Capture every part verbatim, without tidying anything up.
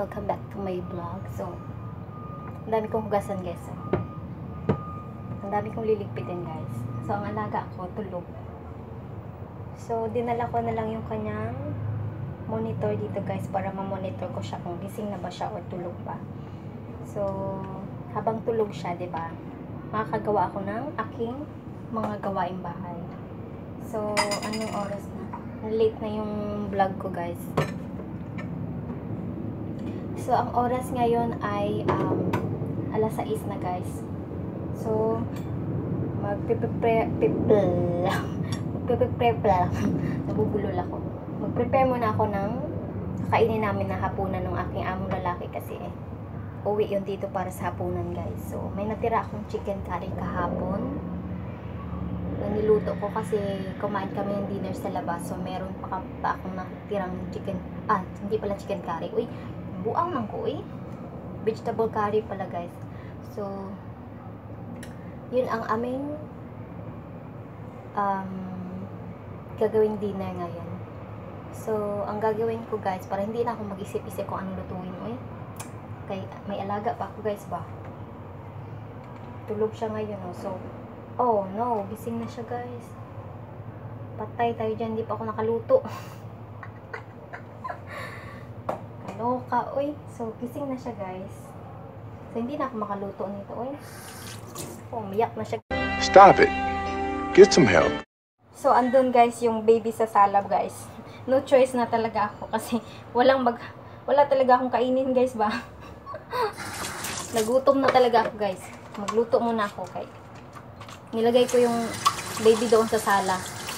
welcome back to my vlog. So, ang dami kong hugasan guys. So, ang dami kong liligpitin guys. So, ang alaga ko, tulog. So, dinala ko na lang yung kanyang monitor dito guys para ma-monitor ko siya kung gising na ba siya o tulog ba. So, habang tulog siya, diba, makakagawa ako ng aking mga gawaing bahay. So, anong oras na? Late na yung vlog ko guys. So, ang oras ngayon ay um, alas sais na guys. So, magpe-prepare magpe-prepare nabubulol ako. Mag-prepare muna ako ng kakainin namin na hapunan ng aking among lalaki kasi eh, uwi yun dito para sa hapunan guys. So, may natira akong chicken curry kahapon. Niluto ko kasi kumain kami ng dinner sa labas. So, meron pa, pa akong natirang chicken, ah, hindi pala chicken curry. Uy, buang lang ko eh. Vegetable curry pala guys. So, yun ang aming um, gagawing dinner ngayon. So, ang gagawin ko guys, para hindi na ako mag-isip-isip kung anong lutuin. Uy, kay, may alaga pa ako guys ba? Tulog siya ngayon oh. So, oh no, gising na siya guys. Patay tayo dyan, hindi pa ako nakaluto. Kaloka, uy. So, gising na siya guys. So, hindi na ako makaluto nito, uy. Oh, umiyak na siya. Stop it. Get some help. So, andun guys yung baby sa salab guys. No choice na talaga ako kasi walang mag... Wala talaga akong kainin guys ba. Nagutom na talaga ako guys. Magluto muna ako kay. Nilagay ko yung baby doon sa sala.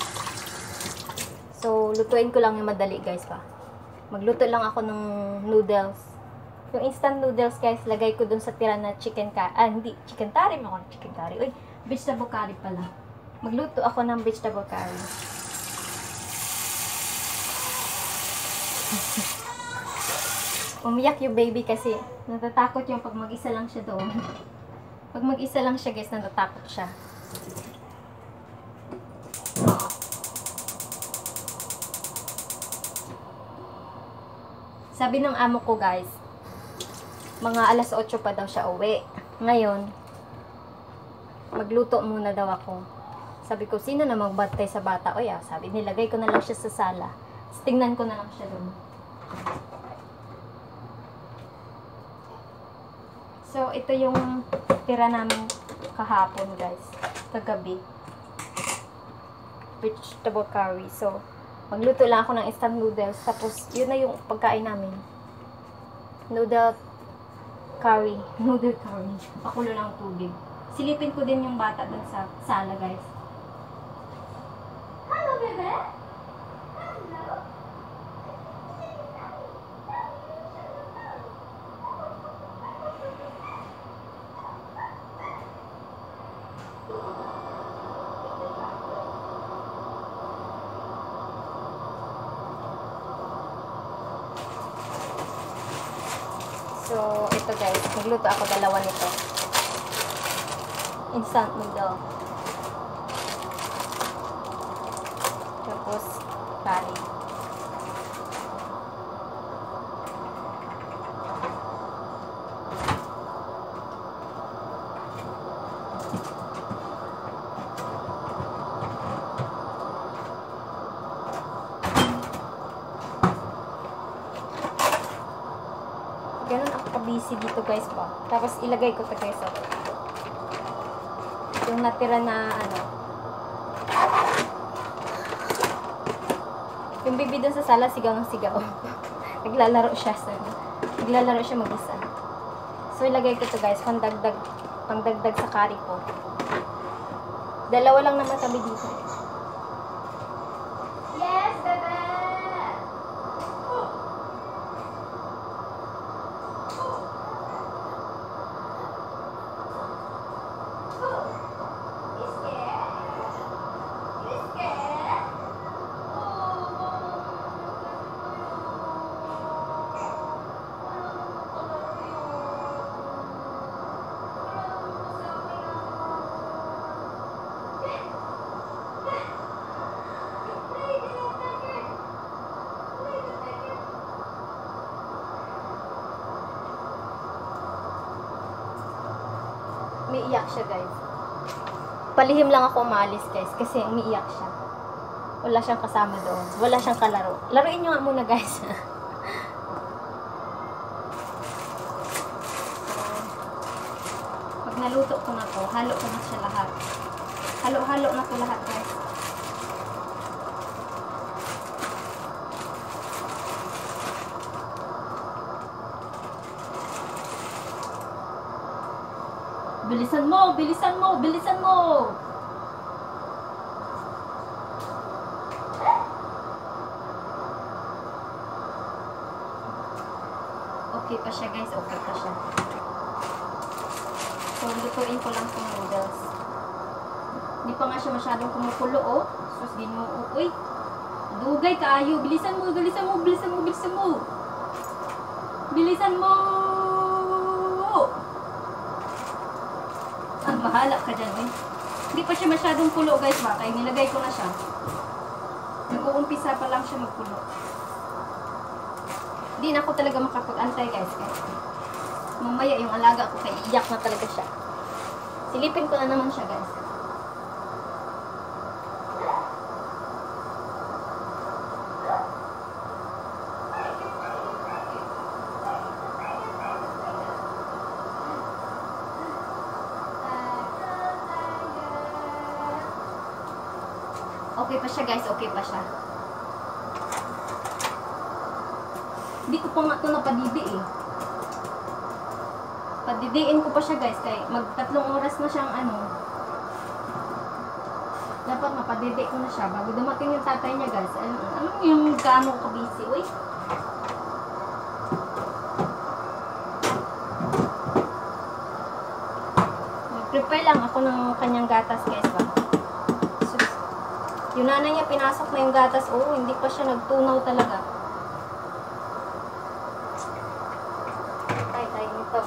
So, lutuin ko lang yung madali guys ba. Magluto lang ako ng noodles. Yung instant noodles guys, lagay ko dun sa tira na chicken curry. Ah, hindi. Chicken curry mo ako. Chicken curry. Uy, vegetable curry pala. Magluto ako ng vegetable curry. Umiyak yung baby kasi natatakot yung pag mag-isa lang siya doon. Pag mag-isa lang siya guys, natatakot siya. Sabi ng amo ko guys, mga alas otso pa daw siya uwi. Ngayon, magluto muna daw ako. Sabi ko, sino na magbantay sa bata? O ya, sabi, nilagay ko na lang siya sa sala. Tingnan ko na lang siya doon. So, ito yung tira namin kahapon guys. Kagabi. Vegetable curry. So, magluto lang ako ng instant noodles. Tapos, yun na yung pagkain namin. Noodle curry. Noodle curry. Pakulo lang tubig. Silipin ko din yung bata dun sa sala, guys. Hello, bebe! Hello! So, ito guys, nagluto ako dalawa nito. Instant noodle. Tapos, curry. Ganun ako ka-busy dito guys ba. Tapos ilagay ko ito guys. So, yung natira na ano. Yung baby dun sa sala, sigaw ng sigaw. Naglalaro siya. So, naglalaro siya mag-isa. So ilagay ko ito guys. Pangdagdag, pangdagdag sa curry ko. Dalawa lang naman kami dito. Yes, bebe! Umiiyak siya, guys. Palihim lang ako umalis, guys, kasi umiiyak siya. Wala siyang kasama doon. Wala siyang kalaro. Laruin nyo nga muna, guys. Pag naluto ko na to, halo ko na siya lahat. Halo-halo na to lahat, guys. Bilisan mo, bilisan mo, bilisan mo. Okay pa siya, guys. Okay pa siya. So, lutuin ko lang itong noodles. Hindi pa nga siya masyadong kumukulo, oh. Sus, ginoo. Uy, dugay kaayo. Bilisan mo, bilisan mo, bilisan mo, bilisan mo. Bilisan mo. Ah, bahala ka dyan, eh. Hindi pa siya masyadong kulo, guys, ba? Kaya nilagay ko na siya. Nag-uumpisa pa lang siya magkulo. Hindi na ako talaga makapag-antay, guys. Kasi mamaya yung alaga ko, kaya iyak na talaga siya. Silipin ko na naman siya, guys. Okay pa siya, guys. Okay pa siya. Hindi ko pa nga ito napadibi, eh. Padidiin ko pa siya, guys. Kaya magtatlong oras na siyang ano. Dapat mapadidi ko na siya bago dumating yung tatay niya, guys. Ano, ano yung gaano ka busy, uy? Mag-prepare lang ako ng kanyang gatas, guys, ba? Yung nanay niya, pinasok na yung gatas. Oo, oh, hindi pa siya nagtunaw talaga. Tay, tay, nito.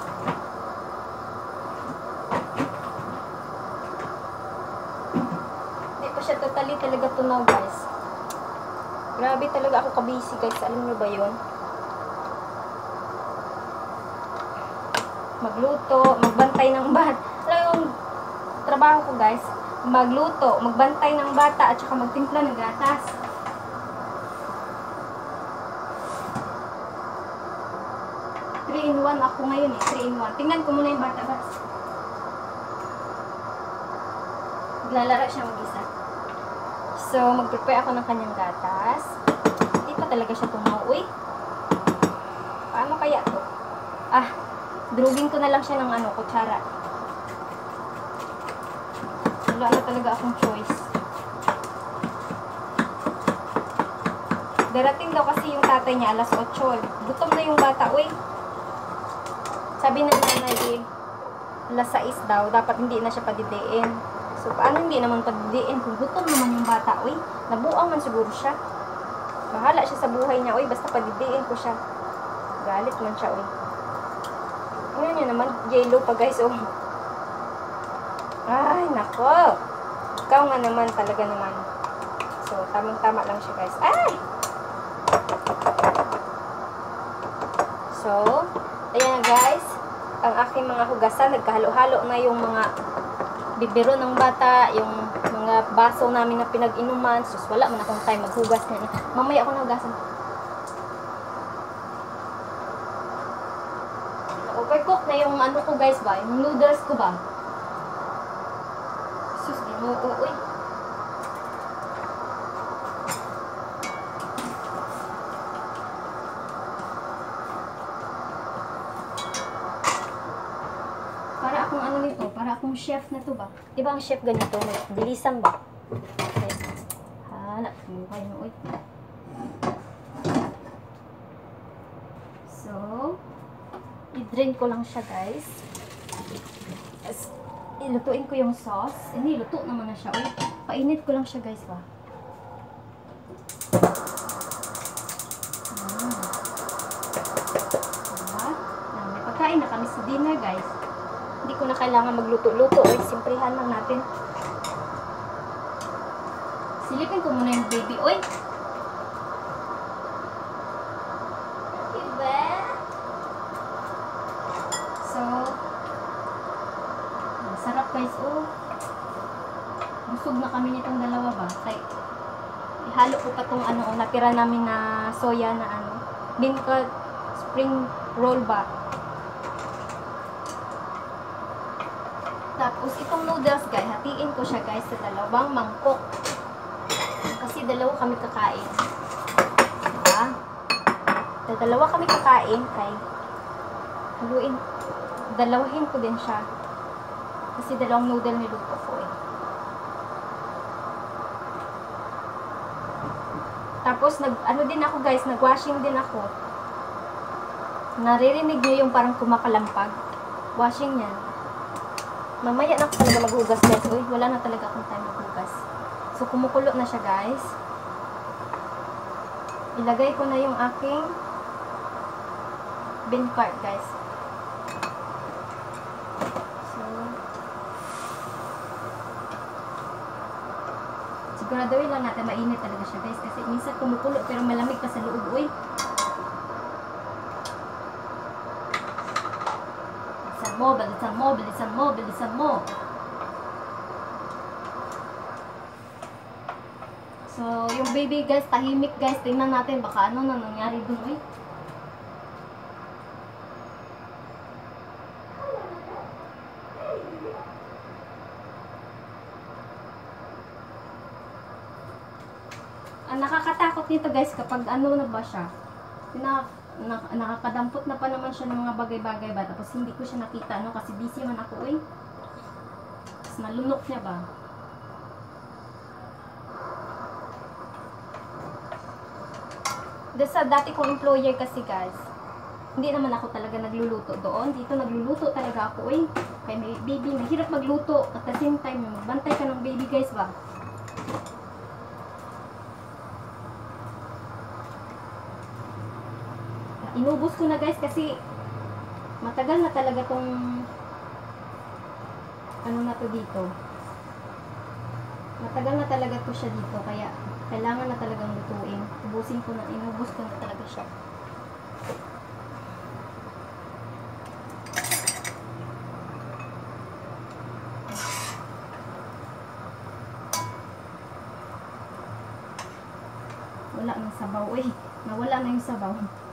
Hindi pa siya totally talaga tunaw, guys. Grabe talaga ako kabisi, guys. Alam niyo ba yun? Magluto, magbantay ng bat. Alam yung trabaho ko, guys. Magluto, magbantay ng bata at saka magtimpla ng gatas. three in one ako ngayon, eh. three in one. Tingnan ko muna yung bata, guys. Naglalaro siya mag-isa. So, mag-prepare ako ng kanyang gatas. Hindi pa talaga siya tumaw. Uy, paano kaya to? Ah, drugin ko na lang siya ng ano, kutsara. Wala na talaga akong choice. Darating daw kasi yung tatay niya alas otso. Gutom na yung bata, uy. Sabi ng nanay, alas sais daw, dapat hindi na siya padidiin. So, paano hindi naman padidiin kung gutom naman yung bata, uy? Nabuang man siguro siya. Bahala siya sa buhay niya, uy. Basta padidiin ko siya. Galit man siya, uy. Ano niya naman, yellow pa, guys, oh. Ay, nako. Ikaw nga naman, talaga naman. So, tamang-tama lang siya, guys. Ay! So, ayan na, guys. Ang aking mga hugasan, nagkahalo-halo na yung mga bibiro ng bata, yung mga baso namin na pinag-inuman. Sus, wala man akong time maghugas na. Mamaya ako nahugasan. Overcook na yung ano ko, guys, ba? Yung noodles ko ba? Sus, di mo, uy. Para akong ano nito, para akong chef na to ba? Diba ang chef ganito? Bilisan ba? Okay. Hala, mukha mo, uy. So, i-drain ko lang siya, guys. As, ilutuin ko yung sauce. Hindi, luto naman na siya. Uy, painit ko lang siya, guys, ba? Hmm. Diba? Ah, may pagkain na kami sa dinner, guys. Hindi ko na kailangan magluto-luto. Uy, simplihan lang natin. Silipin ko muna yung baby. Uy! sarap guys, oh. Busog na kami nitong dalawa ba? Kay, ihalo ko pa tong ano, oh, natira namin na soya na ano. Beancurd spring roll ba? Tapos, itong noodles guys, hatiin ko siya guys sa dalawang mangkok. Kasi dalawa kami kakain. Diba? Sa dalawa kami kakain, kay haluin. Dalawahin ko din siya. Kasi dalawang noodle niluto ko eh. Tapos, nag, ano din ako guys, nag-washing din ako. Naririnig niyo yung parang kumakalampag. Washing yan. Mamaya na ako talaga maghugas guys. Uy, wala na talaga akong time maghugas. So, kumukulo na siya guys. Ilagay ko na yung aking bean cart guys. So, siguraduhin lang natin mainit talaga siya guys. Kasi minsan kumukulo pero malamig pa sa loob. Uy. Mo, bilisan mo, bilisan mo, bilisan mo. So, yung baby guys, tahimik guys. Tingnan natin baka ano na nangyari dun. Eh. Ang nakakatakot nito guys kapag ano na ba siya. Pinak Nak nakakadampot na pa naman siya ng mga bagay-bagay ba. Tapos hindi ko siya nakita, no? Kasi busy man ako, eh. Tapos nalunok niya ba. Sa dati kong employer kasi, guys, hindi naman ako talaga nagluluto doon. Dito nagluluto talaga ako, eh. Kaya may baby, mahirap magluto. At the same time, magbantay ka ng baby, guys, ba. Inubos ko na guys kasi matagal na talaga tong ano na to dito. Matagal na talaga to siya dito kaya kailangan na talagang lutuin. Ubusin ko na, inubos ko na talaga siya. Wala nang sabaw eh. Nawala na yung sabaw.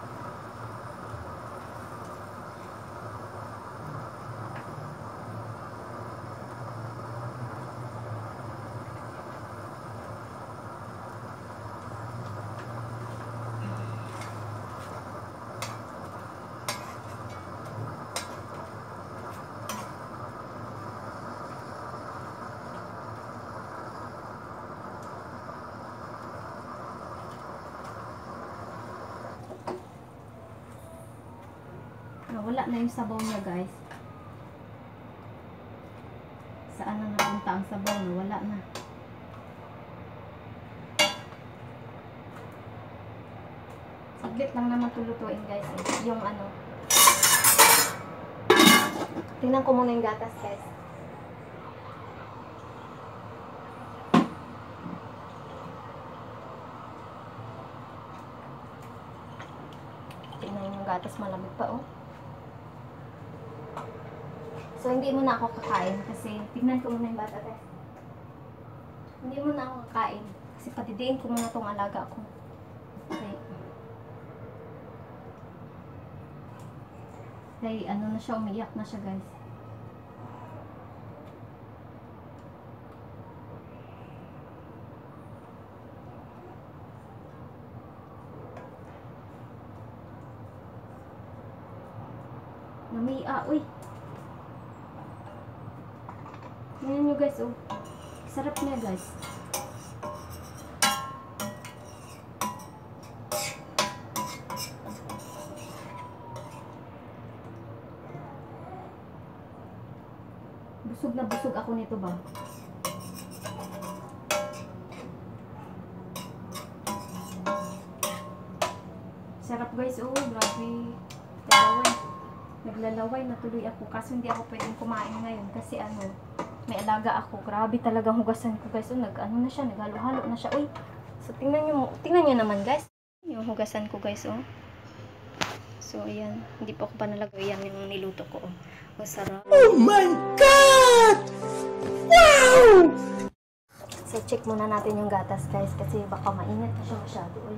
Wala na yung sabaw niya guys. Saan na napunta ang sabaw niya? Wala na. Saglit lang naman tulutuin guys. Eh. Yung ano. Tingnan ko muna yung gatas guys. Tingnan yung gatas, malamig pa oh. So, hindi mo na ako kakain kasi tignan ko muna yung bata guys. Hindi mo na ako kakain kasi patidiin ko muna itong alaga ko. Okay. Kaya ano na siya, umiyak na siya guys. Namiya, uy. Tingnan nyo guys, oh. Sarap niya guys. Busog na busog ako nito ba? Sarap guys, oh. Grabe. Lalaway. Naglalaway na tuloy ako. Kaso hindi ako pwedeng kumain ngayon kasi ano, may alaga ako. Grabe talagang hugasan ko guys. So, nag, ano na siya, naghalo-halo na siya. Uy, so tingnan nyo, tingnan nyo naman guys. Yung hugasan ko guys, oh. So, ayan. Hindi pa ako pa nalagay yan yung niluto ko, oh. Masarap. Oh my God! Init muna natin yung gatas guys kasi baka mainit na siya masyado. Uy.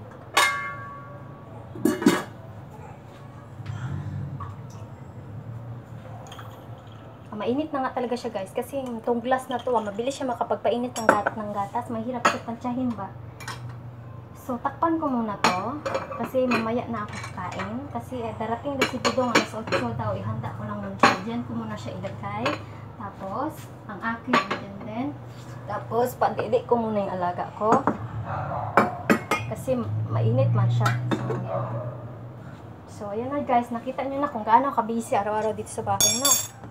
Ah, mainit na nga talaga siya guys kasi itong glass na to, ah, mabilis siya makapagpainit ng, gat ng gatas. Mahirap siya tansyahin ba. So takpan ko muna to kasi mamaya na ako kakain. Kasi eh, darating na si Dudong alas otso daw. Ihanda ko lang muna siya. Diyan ko muna siya ilagay. Tapos, ang akin dyan din. Tapos, pandidi ko muna yung alaga ko. Kasi mainit man siya. So, yan. So, ayan na guys. Nakita nyo na kung gaano ka-busy araw-araw dito sa bahay, no?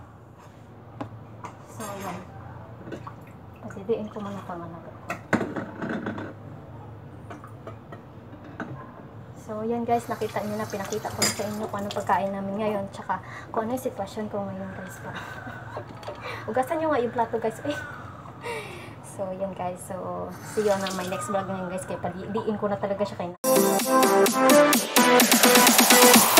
So, ayan. Pandidiin ko muna pang alaga ko. So, yan guys. Nakita nyo na. Pinakita ko sa inyo kung anong pagkain namin ngayon. Tsaka, kung ano yung sitwasyon ko ngayon guys. Ugasan nyo nga yung plato guys. Eh. So, yan guys. So, see you on my next vlog ngayon guys. Kaya paliin ko na talaga siya kayo.